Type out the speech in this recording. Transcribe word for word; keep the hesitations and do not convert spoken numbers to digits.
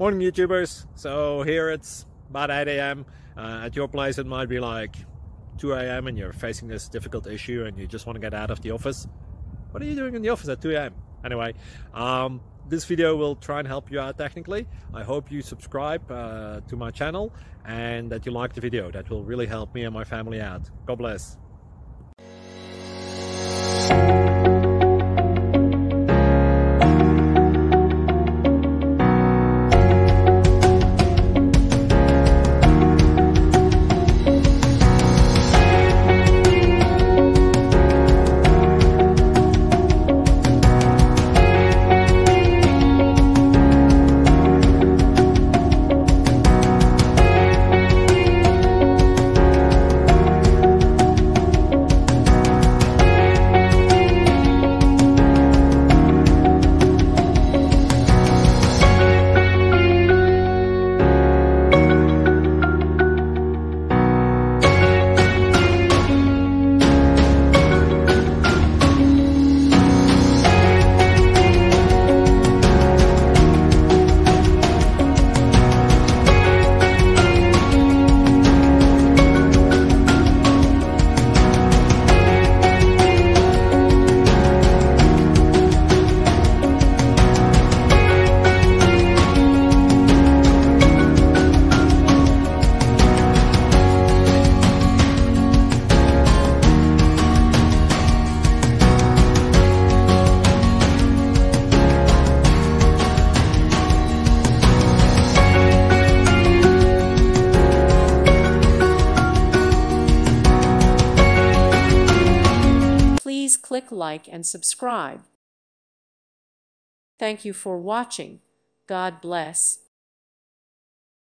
Morning YouTubers. So here it's about eight A M Uh, at your place it might be like two A M and you're facing this difficult issue and you just want to get out of the office. What are you doing in the office at two A M? Anyway, um, this video will try and help you out technically. I hope you subscribe uh, to my channel and that you like the video. That will really help me and my family out. God bless. Please click like and subscribe. Thank you for watching. God bless.